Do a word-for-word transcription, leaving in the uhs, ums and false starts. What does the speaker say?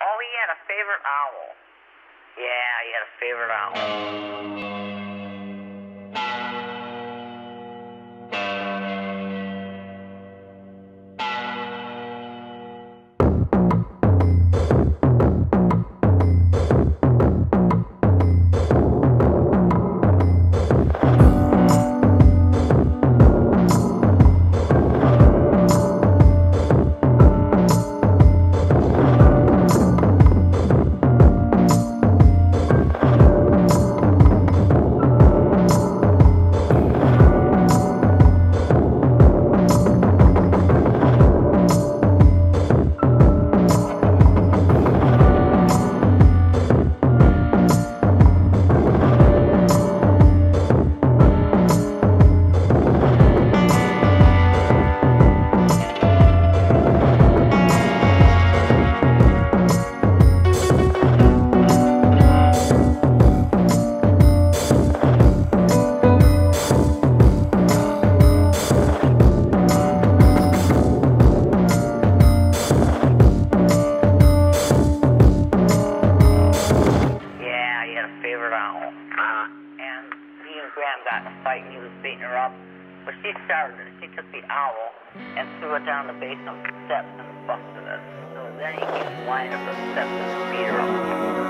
Oh, he had a favorite owl. Yeah, he had a favorite owl. But she started it. She took the owl and threw it down the base of the steps and busted it. So then he came flying up the steps and beat her up.